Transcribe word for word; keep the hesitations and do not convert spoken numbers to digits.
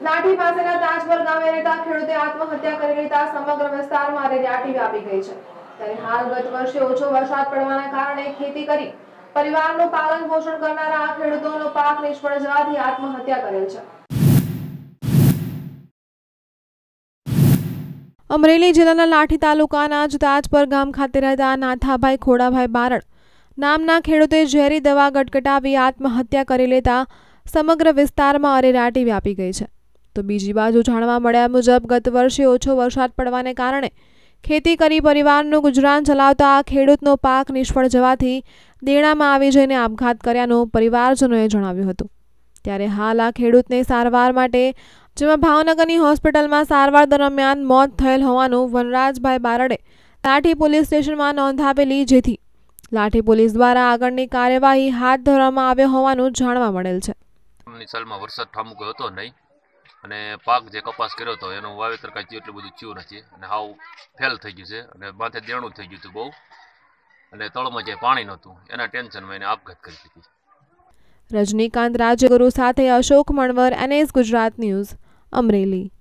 લાઠી પાસેના તાજપર ગામે રહેતા ખેડૂતે આત્મહત્યા કરી લેતા સમગ્ર વિસ્તારમાં રેડિયાટી વ્યાપી ગઈ છે। ત્યારે હાલ ગત વર્ષે ઓછો વરસાદ પડવાના કારણે ખેતી કરી પરિવારનું પાલન પોષણ કરનારા આ ખેડૂતોનો પાક નિષ્ફળ જવાથી આત્મહત્યા કરેલ છે। અમરેલી જિલ્લાના લાઠી તાલુકાના જ તાજપર ગામ ખાતે રહેતા નાથાભાઈ ખોડાભાઈ બારડ નામના ખેડૂતે ઝેરી દવા ગટગટાવી આત્મહત્યા કરી લેતા સમગ્ર વિસ્તારમાં અરેરાટી વ્યાપી ગઈ છે। તો બીજી બાજુ જાણવા મળ્યા મુજબ ગત વર્ષે ઓછો વરસાદ પડવાને કારણે ખેતી કરી પરિવારનું ગુજરાન ચલાવતા આ ખેડૂતનો પાક નિષ્ફળ જવાથી દેણામાં આવી જઈને આપઘાત કર્યાનું પરિવારજનોએ જણાવ્યું હતું। ત્યારે હાલ આ ખેડૂતને સારવાર માટે જેમાં ભાવનગરની હોસ્પિટલમાં સારવાર દરમિયાન મોત થયેલ હોવાનું વનરાજભાઈ બારડે લાઠી પોલીસ સ્ટેશનમાં નોંધાવેલી, જેથી લાઠી પોલીસ દ્વારા આગળની કાર્યવાહી હાથ ધરવામાં આવ્યો હોવાનું જાણવા મળેલ છે। સાલમાં વરસાદ ઠામુકો હતો નહીં અને પાક જે કપાસ કર્યો હતો એનું વાવેતર કાંઈ એટલું બધું થયું નથી અને હાવ ફેલ થઈ ગયું છે અને માથે દેણું થઈ ગયું હતું બહુ અને તળમાં જે પાણી નહોતું એના ટેન્શનમાં એને આપઘાત કરી દીધી। રજનીકાંત રાજ્યગુરુ સાથે Ashok Manvar, N S Gujarat news, Amreli.